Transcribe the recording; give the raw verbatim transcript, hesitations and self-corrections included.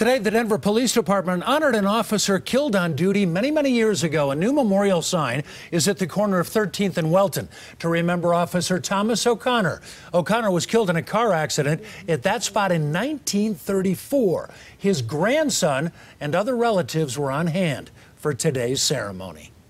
Today, the Denver Police Department honored an officer killed on duty many, many years ago. A new memorial sign is at the corner of thirteenth and Welton to remember Officer Thomas O'Connor. O'Connor was killed in a car accident at that spot in nineteen thirty-four. His grandson and other relatives were on hand for today's ceremony.